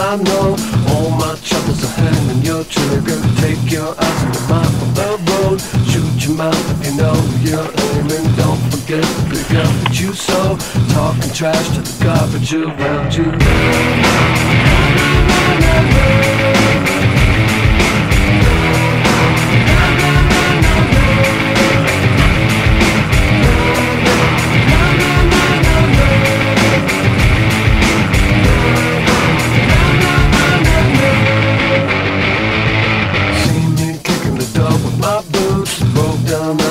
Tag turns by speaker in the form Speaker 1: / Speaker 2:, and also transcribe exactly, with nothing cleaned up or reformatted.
Speaker 1: I know all my troubles are hanging your trigger. Take your eyes and your mind from the road. Shoot your mouth if you know you're aiming. Don't forget to pick up what you sow. Talking trash to the garbage around you. Broke down